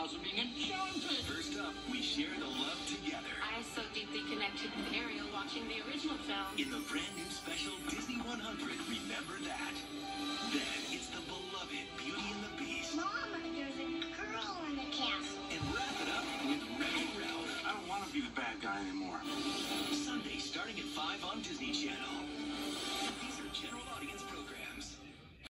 of being enchanted. First up, we share the love together. I so deeply connected with Ariel watching the original film. In the brand new special Disney 100, Remember That. Then it's the beloved Beauty and the Beast. Mama, there's a girl in the castle. And wrap it up with Wreck-It Ralph. I don't want to be the bad guy anymore. Sunday starting at 5 on Disney Channel. These are general audience programs.